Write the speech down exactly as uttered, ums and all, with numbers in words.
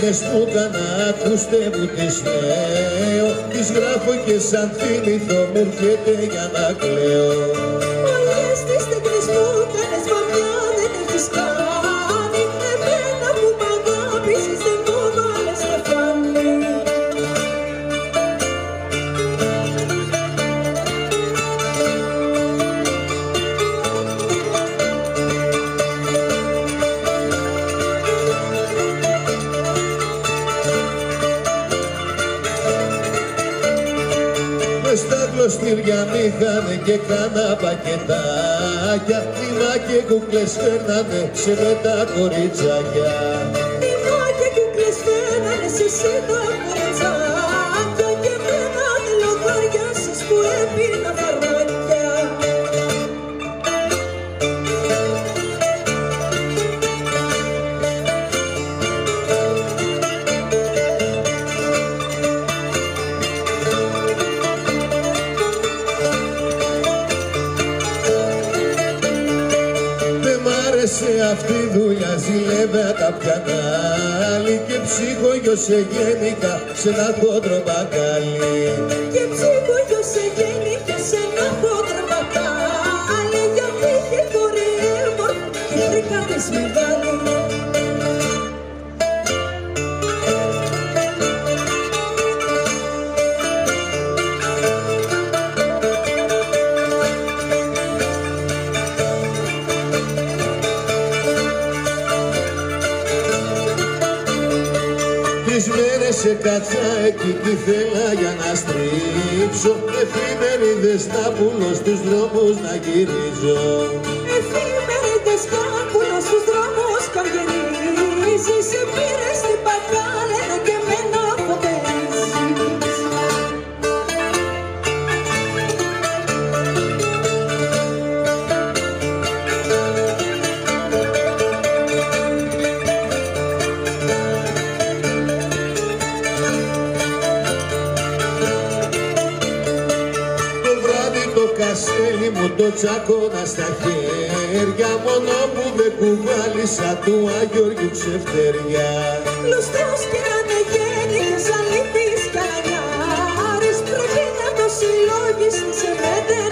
μες μου να ακούστε μου τις λέω. Τις γράφω και σαν θυμηθώ μου έρχεται για να κλαίω. Όλες τις τέχνες που κάνες βαμιά δεν έχεις κάνει. Εμένα που μ' αγάπησες δεν μου βάλες κεφάλι. Στα κλωστήρια μήχανε και κάνα πακετάκια. Νήμα και κουκλές φέρνανε σε με τα κοριτσάκια. Νήμα και κουκλές φέρνανε σε σε τα κοριτσάκια. Και μένα δεν λογαριάσεις που έπινα φαρμάκια. Σε αυτή η δουλειά ζηλεύα τα πιανάλι και ψυχογιό σε γέννηκα σε ένα χόντρο μπακάλι. Και ψυχογιό σε γέννηκα σε ένα χόντρο μπακάλι. Γιατί είχε χορεύω και φρικάτες μεγάλη. Τις μέρες σε κάτσα εκεί κι ήθελα για να στρίψω. Εφημερίδες να πουλώ στους δρόμους να γυρίζω. Εφημερίδες να πουλώ στους δρόμους να γυρίζεις. Σε πήρες στην μπακάλαινα και μένα φοβερίζεις. Κασέλι μου το τσακώνα στα χέρια. Μόνο που δεν κουβάλισα του Αγιώργιου ξεφτεριά. Λουστρός και ανεγέννηκες αλήθεις κανανιάρης. Πρέπει να το συλλόγεις σε μέτερ